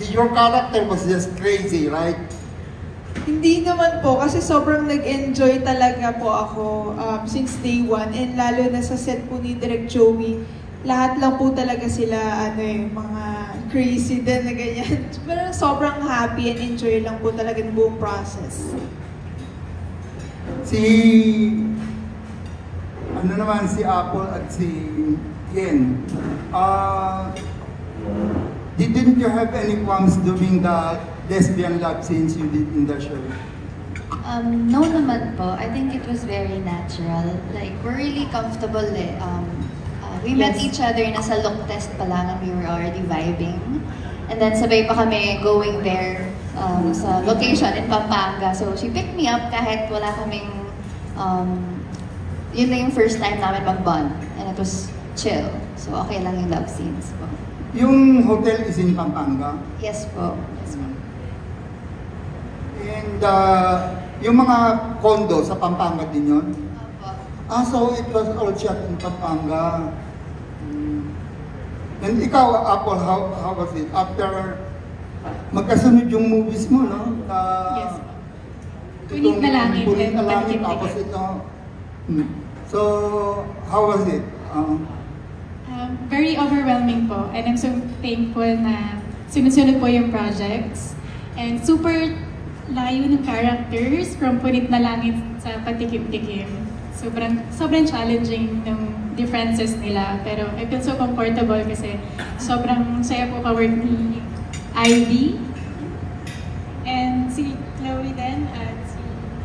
your character was just crazy, right? Hindi naman po, kasi sobrang nag-enjoy talaga po ako since day one. And lalo na sa set po ni Direk Joey, lahat lang po talaga sila, mga crazy din na ganyan. Pero sobrang happy and enjoy lang po talaga ng buong process. Si Apple at si Ken, didn't you have any qualms doing the lesbian love scenes you did in the show? No naman po. I think it was very natural. Like, we're really comfortable eh. We met each other nasa look test pa lang and we were already vibing. And then sabay pa kami going there sa location in Pampanga. So she picked me up kahit wala kaming, yun na yung first time namin mag-bond. And it was chill. So okay lang yung love scenes po. Yung hotel is in Pampanga? Yes po. Yes po. And yung mga condo sa Pampanga din yun? Opo. So it was all shot in Pampanga. And ikaw, Apple, how was it? After magkasunod yung movies mo, no? Yes. Punit na Langit. Punit na Langit, tapos ito. So, how was it? Very overwhelming po. And I'm so thankful na sunod-sunod po yung projects. And super layo ng characters from Punit na Langit sa Patikim-Tikim. Sobrang challenging ng differences nila. Pero I feel so comfortable kasi sobrang saya po ka-work ni Ivy. And si Chloe din at si...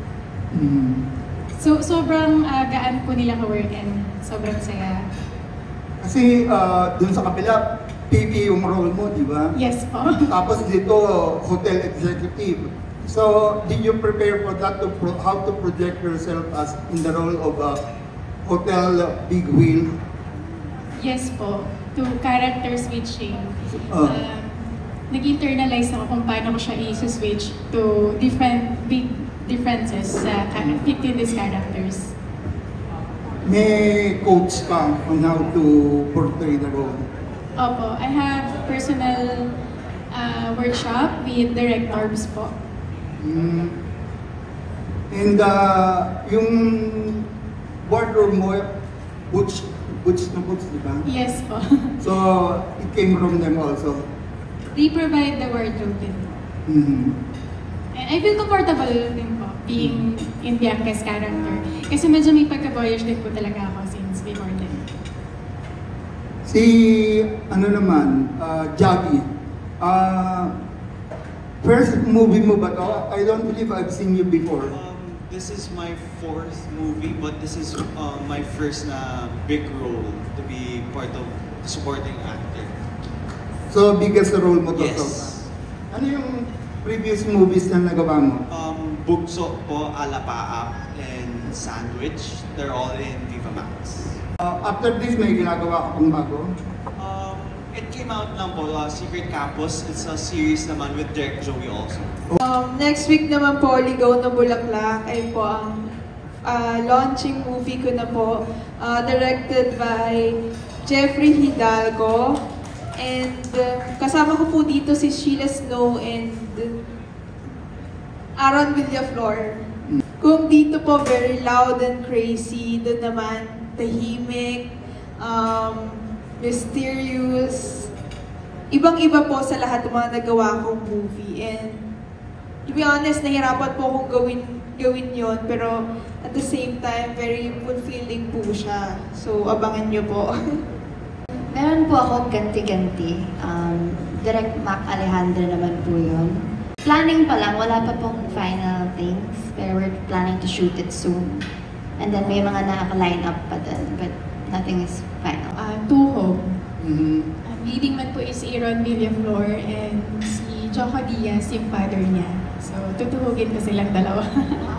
So sobrang gaan po nila ka-work and sobrang saya. Kasi dun sa kapila, PP yung role mo, di ba? Yes po. Tapos dito, hotel executive. So, did you prepare for that, how to project yourself as in the role of a hotel big wheel? Yes po, to character switching. Nag-internalize ako kung paano ko siya i-switch to different big differences sa fitting these characters. May coach ka on how to portray the role? Opo, I have personal workshop with Direk Orbs po. And yung wardrobe mo, boots na boots, di ba? Yes po. So, it came from them also? They provide the wardrobe din po. And I feel comfortable din po being in Bianca's character. Kasi medyo may pagka-boyish din po talaga ako since before then. Si, Jackie, first movie mo ba to? I don't believe I've seen you before. This is my 4th movie, but this is my first na big role to be part of the supporting actor. So, biggest role mo to? Yes. Ano yung previous movies na nagawa mo? Bugso po, Alapaap, and Sandwich. They're all in Viva Max. After this, may ginagawa ka pang bago? It came out lang po, Secret Campus. It's a series naman with Direk Joey also. Next week naman po, Ligaw na Bulaklak ay po ang launching movie ko na po. Directed by Jeffrey Hidalgo. And kasama ko po dito si Sheila Snow and Aaron Villaflor. Kung dito po very loud and crazy, doon naman tahimik, mysterious. Ibang-iba po sa lahat ng mga nagawa kong movie. And to be honest, nahirapan po akong gawin yon, pero at the same time, very fulfilling po siya. So, abangan nyo po. Meron po ako ganti-ganti. Direct Mac Alejandra naman po yun. Planning pa lang, wala pa pong final things. Pero we're planning to shoot it soon. And then may mga naka-line up pa din, but nothing is final. Tuho. Leading man po is Aaron Villaflor and si Choco Diaz, yung father niya. So, tutuhugin ko silang dalawa.